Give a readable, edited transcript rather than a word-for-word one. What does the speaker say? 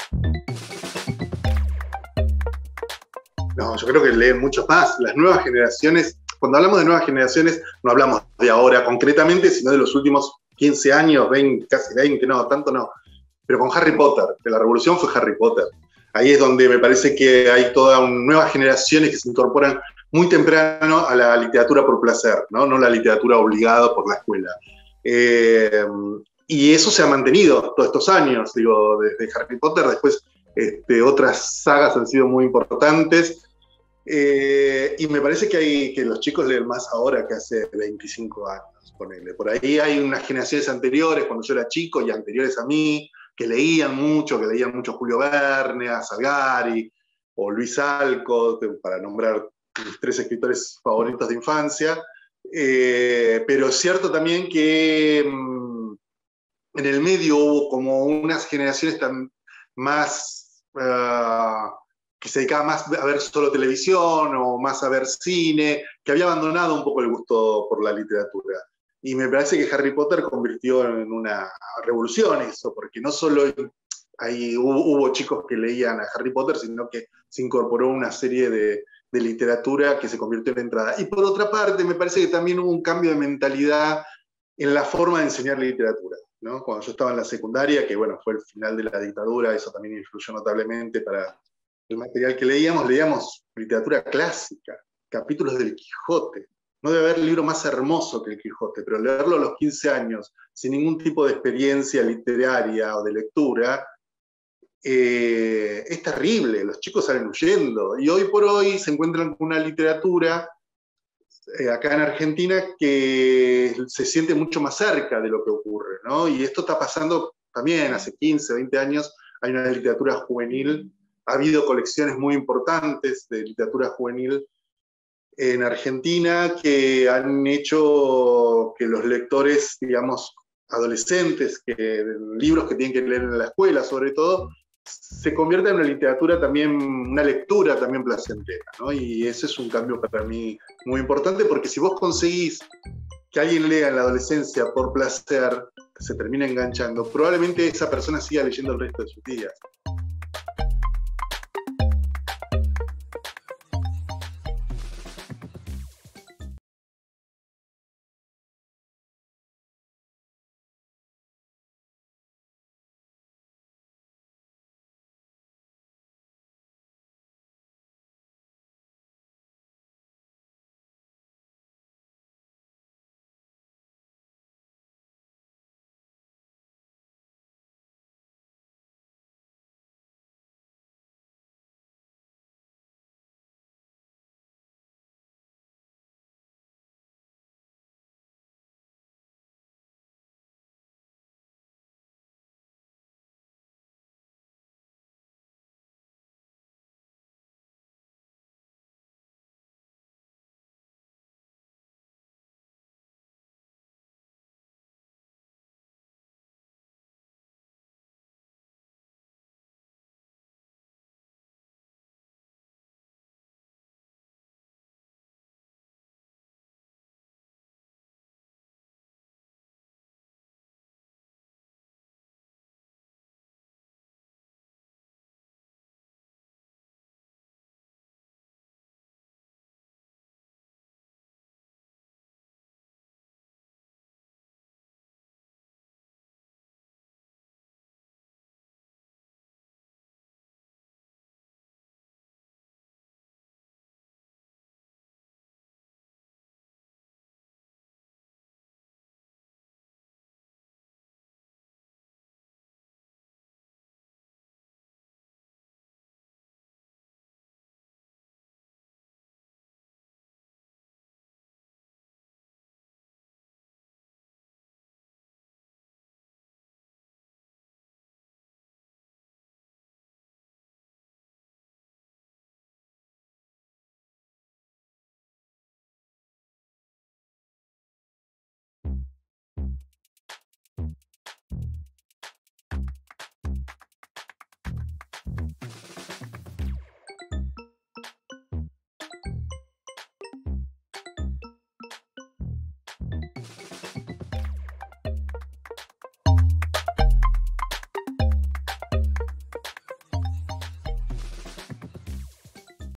No, yo creo que leen mucho más. Las nuevas generaciones, cuando hablamos de nuevas generaciones, no hablamos de ahora concretamente, sino de los últimos 15 años, 20, casi 20, no, tanto no. Pero con Harry Potter, que la revolución fue Harry Potter. Ahí es donde me parece que hay todas nuevas generaciones que se incorporan muy temprano a la literatura por placer, no la literatura obligada por la escuela. Y eso se ha mantenido todos estos años, digo, desde Harry Potter, después otras sagas han sido muy importantes. Y me parece que los chicos leen más ahora que hace 25 años, ponele. Por ahí hay unas generaciones anteriores, cuando yo era chico y anteriores a mí, que leían mucho Julio Verne, a Salgari, o Luis Alcott, para nombrar mis 3 escritores favoritos de infancia. Pero es cierto también que en el medio hubo como unas generaciones más... que se dedicaba más a ver solo televisión o más a ver cine, que había abandonado un poco el gusto por la literatura. Y me parece que Harry Potter convirtió en una revolución eso, porque no solo ahí hubo chicos que leían a Harry Potter, sino que se incorporó una serie de literatura que se convirtió en entrada. Y por otra parte, me parece que también hubo un cambio de mentalidad en la forma de enseñar literatura, ¿no? Cuando yo estaba en la secundaria, que bueno, fue el final de la dictadura, eso también influyó notablemente para el material que leíamos literatura clásica, capítulos del Quijote. No debe haber libro más hermoso que el Quijote, pero leerlo a los 15 años, sin ningún tipo de experiencia literaria o de lectura, es terrible. Los chicos salen huyendo. Y hoy por hoy se encuentran con una literatura acá en Argentina que se siente mucho más cerca de lo que ocurre, ¿no? Y esto está pasando también hace 15, 20 años. Hay una literatura juvenil. Ha habido colecciones muy importantes de literatura juvenil en Argentina que han hecho que los lectores, digamos, adolescentes, libros que tienen que leer en la escuela sobre todo, se convierta en una literatura también, una lectura también placentera, ¿no? Y ese es un cambio para mí muy importante, porque si vos conseguís que alguien lea en la adolescencia por placer, se termina enganchando, probablemente esa persona siga leyendo el resto de sus días.